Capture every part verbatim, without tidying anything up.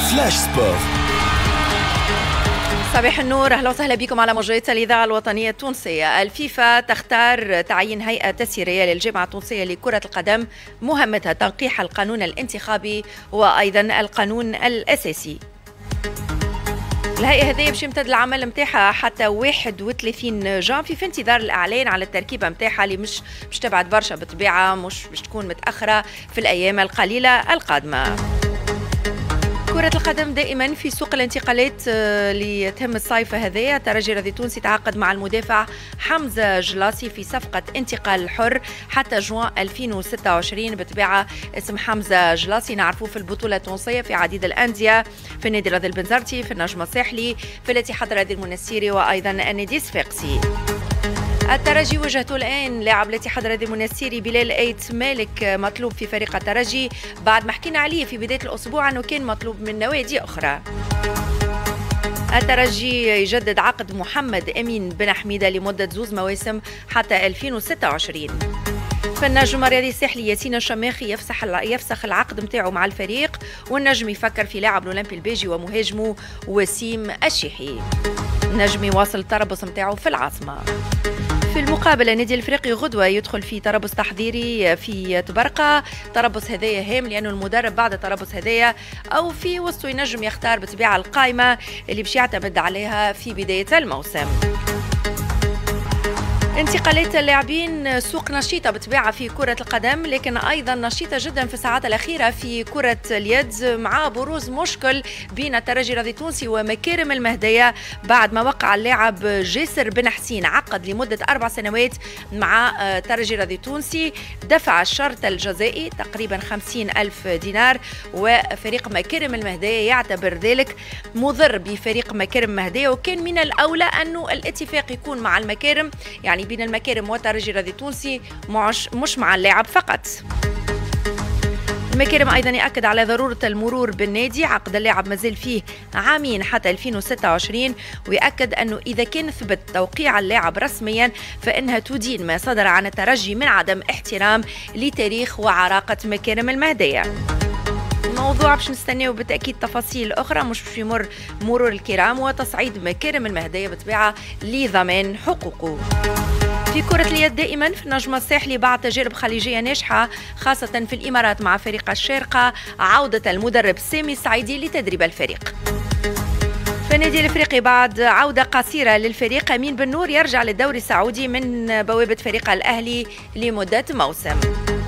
فلاش سبور. صباح النور، اهلا وسهلا بكم على موجات الاذاعه الوطنيه التونسيه. الفيفا تختار تعيين هيئه تسييريه للجامعه التونسيه لكره القدم، مهمتها تنقيح القانون الانتخابي وايضا القانون الاساسي. الهيئة هذه باش يمتد العمل نتاعها حتى واحد وثلاثين جانفي في انتظار الإعلان على التركيبة نتاعها اللي مش باش تبعد برشا بالطبيعة، مش باش تكون متأخرة في الأيام القليلة القادمة. كرة القدم دائما في سوق الانتقالات اللي تهم الصيف هذايا. الترجي الرياضي التونسي تعاقد مع المدافع حمزة جلاسي في صفقة انتقال حر حتى جوان ألفين وستة وعشرين. بالطبيعة اسم حمزة جلاسي نعرفوه في البطولة التونسية في عديد الأندية، في النادي الرياضي البنزرتي، في النجم الساحلي، في الاتحاد الرياضي المنستيري وأيضا النادي الصفاقسي. الترجي وجهته الآن لاعب الاتحاد الرياضي المنستيري بلال ايت مالك مطلوب في فريق الترجي بعد ما حكينا عليه في بداية الأسبوع أنه كان مطلوب من نوادي أخرى. الترجي يجدد عقد محمد أمين بن حميدة لمدة زوز مواسم حتى ألفين وستة وعشرين. في النجم الرياضي الساحلي ياسين الشماخي يفسح يفسخ العقد نتاعو مع الفريق، والنجم يفكر في لاعب الأولمبي البيجي ومهاجمه وسيم الشيحي. النجم يواصل التربص نتاعو في العاصمة. في المقابل النادي الافريقي غدوه يدخل في تربص تحضيري في تبرقه. تربص هذايا هام لانه المدرب بعد التربص هذايا او في وسطه ينجم يختار بالطبيعه القائمه اللي باش يعتمد عليها في بدايه الموسم. انتقالات اللاعبين سوق نشيطة بالطبيعة في كرة القدم، لكن أيضا نشيطة جدا في الساعات الأخيرة في كرة اليد مع بروز مشكل بين الترجي الرياضي التونسي ومكارم المهدية بعد ما وقع اللاعب جاسر بن حسين عقد لمدة أربع سنوات مع الترجي الرياضي التونسي، دفع الشرط الجزائي تقريبا خمسين ألف دينار، وفريق مكارم المهدية يعتبر ذلك مضر بفريق مكارم المهدية، وكان من الأولى أنه الاتفاق يكون مع المكارم، يعني بين المكارم والترجي الرياضي التونسي مش, مش مع اللاعب فقط. المكارم أيضا يأكد على ضرورة المرور بالنادي، عقد اللاعب مازال فيه عامين حتى ألفين وستة وعشرين، ويأكد أنه إذا كان ثبت توقيع اللاعب رسميا فإنها تدين ما صدر عن الترجي من عدم احترام لتاريخ وعراقة مكارم المهدية. موضوع باش نستناو بالتأكيد تفاصيل أخرى، مش باش يمر مرور الكرام، وتصعيد مكارم المهدية بالطبيعة لضمان حقوقه. في كرة اليد دائما في النجم الساحلي بعد تجارب خليجية ناجحة خاصة في الإمارات مع فريق الشارقة، عودة المدرب سامي السعيدي لتدريب الفريق. في النادي الافريقي بعد عودة قصيرة للفريق، أمين بن نور يرجع للدوري السعودي من بوابة فريق الأهلي لمدة موسم.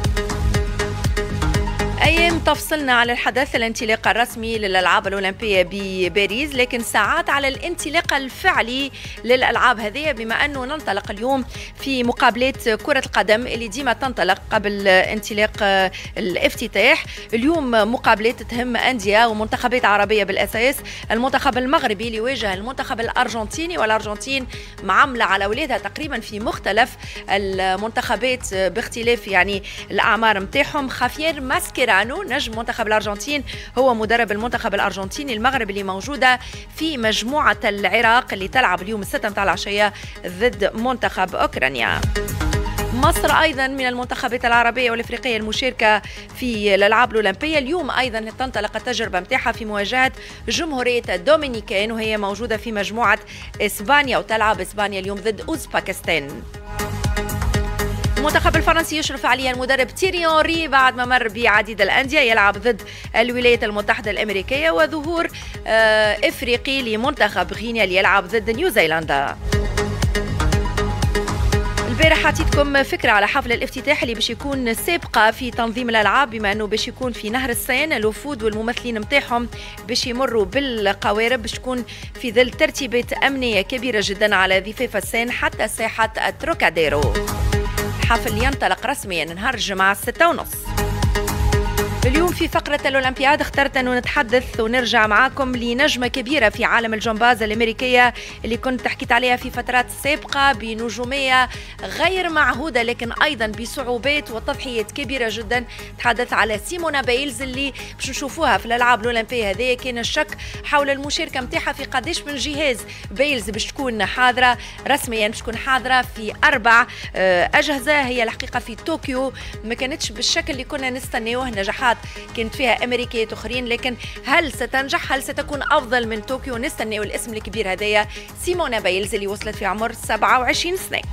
أيام تفصلنا على الحدث الانطلاق الرسمي للألعاب الأولمبية بباريس، لكن ساعات على الانطلاق الفعلي للألعاب هذه، بما أنه ننطلق اليوم في مقابلات كرة القدم اللي ديما تنطلق قبل انطلاق الافتتاح. اليوم مقابلات تهم أندية ومنتخبات عربية بالأساس. المنتخب المغربي اللي يواجه المنتخب الأرجنتيني، والأرجنتين معاملة على أولادها تقريبا في مختلف المنتخبات باختلاف يعني الأعمار متاعهم. خافير ماسكيرانو نجم منتخب الأرجنتين هو مدرب المنتخب الأرجنتيني المغرب اللي موجودة في مجموعة العراق اللي تلعب اليوم الستة متاع العشية ضد منتخب أوكرانيا. مصر أيضا من المنتخبات العربية والإفريقية المشاركة في الألعاب الأولمبية. اليوم أيضا تنطلق التجربة متاعها في مواجهة جمهورية الدومينيكان، وهي موجودة في مجموعة إسبانيا، وتلعب إسبانيا اليوم ضد أوزباكستان. المنتخب الفرنسي يشرف عليه المدرب تيري أونري بعد ما مر بعديد الأندية، يلعب ضد الولايات المتحدة الأمريكية، وظهور إفريقي لمنتخب غينيا اللي يلعب ضد نيوزيلندا. البارح عطيتكم فكرة على حفل الافتتاح اللي باش يكون سابقة في تنظيم الألعاب، بما أنه باش يكون في نهر السين. الوفود والممثلين متاعهم باش يمروا بالقوارب، باش تكون في ظل ترتيبات أمنية كبيرة جدا على ضفاف السين حتى ساحة التروكاديرو. الحفل ينطلق رسميا نهار الجمعة ستة ونص. اليوم في فقرة الأولمبياد اخترت أنه نتحدث ونرجع معاكم لنجمة كبيرة في عالم الجمباز الأمريكية اللي كنت حكيت عليها في فترات سابقة، بنجومية غير معهودة لكن أيضا بصعوبات وتضحيات كبيرة جدا. تحدث على سيمونا بايلز اللي باش نشوفوها في الألعاب الأولمبية هذه. كان الشك حول المشاركة متاعها في قداش من جهاز بايلز باش تكون حاضرة رسميا، باش تكون حاضرة في أربع أجهزة. هي الحقيقة في طوكيو ما كانتش بالشكل اللي كنا نستناوه، نجاحات مباريات كانت فيها امريكيات اخرين، لكن هل ستنجح؟ هل ستكون افضل من طوكيو؟ نستناو الاسم الكبير هذايا سيمونا بايلز اللي وصلت في عمر سبعة وعشرين سنه.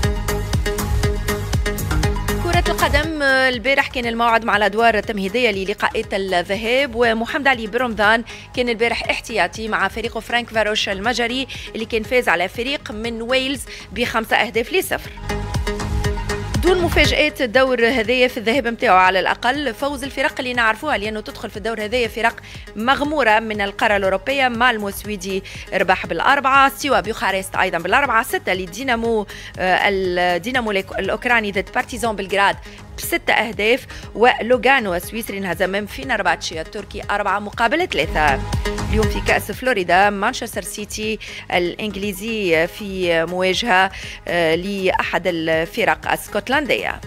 كرة القدم البارح كان الموعد مع الادوار التمهيديه للقاءات الذهاب، ومحمد علي برمضان كان البارح احتياطي مع فريقه فرانك فاروش المجري اللي كان فاز على فريق من ويلز بخمسه اهداف لصفر. دون مفاجآت الدور هذايا في الذهاب نتاعو على الأقل، فوز الفرق اللي نعرفوها لأنه تدخل في الدور هذايا فرق مغمورة من القارة الأوروبية. مالمو السويدي ربح بالأربعة، سيوا بيوخارست أيضا بالأربعة، ستة للدينامو الدينامو الأوكراني ضد بارتيزان بلغراد بستة أهداف، ولوغانو السويسري انهزم من فينرباتشي التركي أربعة مقابل ثلاثة. اليوم في كأس فلوريدا مانشستر سيتي الإنجليزي في مواجهة لأحد الفرق الاسكتلندية.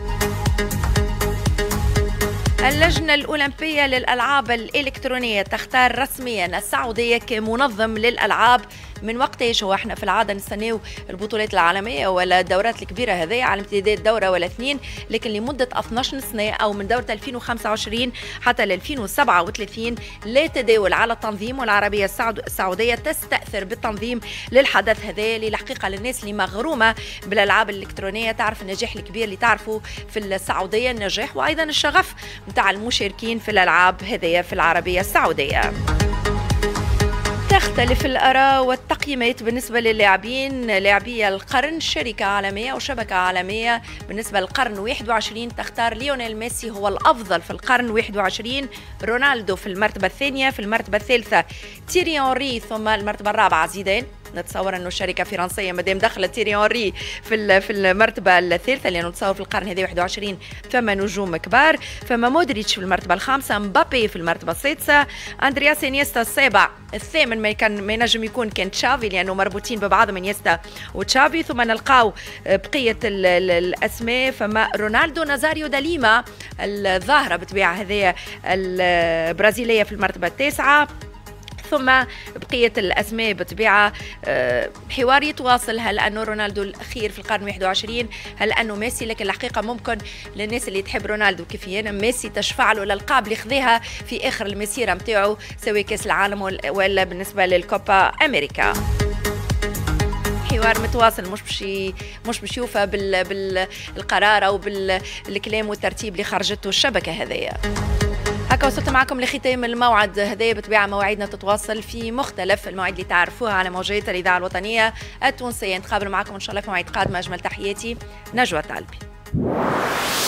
اللجنة الأولمبية للألعاب الإلكترونية تختار رسميا السعودية كمنظم للألعاب. من وقتاش هو احنا في العاده نستناو البطولات العالميه ولا الدورات الكبيره هذه على امتداد دوره ولا اثنين، لكن لمده اثناش سنه او من دوره ألفين وخمسة وعشرين حتى ل ألفين وسبعة وثلاثين لا تداول على التنظيم، والعربيه السعوديه تستاثر بالتنظيم للحدث هذا. للحقيقه للناس اللي مغرومه بالالعاب الالكترونيه تعرف النجاح الكبير اللي تعرفوا في السعوديه، النجاح وايضا الشغف نتاع المشاركين في الالعاب هذه في العربيه السعوديه. تختلف الآراء والتقييمات بالنسبة للاعبين لاعبي القرن. شركة عالمية وشبكة عالمية بالنسبة للقرن واحد وعشرين تختار ليونيل ميسي هو الأفضل في القرن واحد وعشرين، رونالدو في المرتبة الثانية، في المرتبة الثالثة تيري أونري، ثم المرتبة الرابعة زيدان. نتصور انه الشركه فرنسيه مادام دخلت تيري أونري في في المرتبه الثالثه، لانه نتصور في القرن هذا واحد وعشرين ثم نجوم كبار. فما مودريتش في المرتبه الخامسه، مبابي في المرتبه السادسه، اندرياس انيستا السابع، الثامن ما كان ما ينجم يكون كان تشافي لانه مربوطين ببعضهم انيستا وتشافي. ثم نلقاو بقيه ال ال الاسماء، فما رونالدو نازاريو داليما الظاهره بطبيعه هذه البرازيليه في المرتبه التاسعه. ثم بقية الأسماء بطبيعة حوار يتواصل، هل أنه رونالدو الأخير في القرن واحد وعشرين، هل أنه ميسي؟ لكن الحقيقة ممكن للناس اللي تحب رونالدو كيفي أنا ميسي تشفع له الألقاب اللي خذاها في آخر المسيرة متاعه سواء كأس العالم ولا بالنسبة للكوبا أمريكا. حوار متواصل مش بشي مش باش يوفى بال بالقرار أو بالكلام والترتيب اللي خرجته الشبكة هذية. هكا وصلت معكم لختام الموعد هذايا. بطبيعة مواعيدنا تتواصل في مختلف المواعيد اللي تعرفوها على موجات الإذاعة الوطنية التونسية. نتقابل معكم إن شاء الله في مواعيد قادمة. أجمل تحياتي، نجوى طالبي.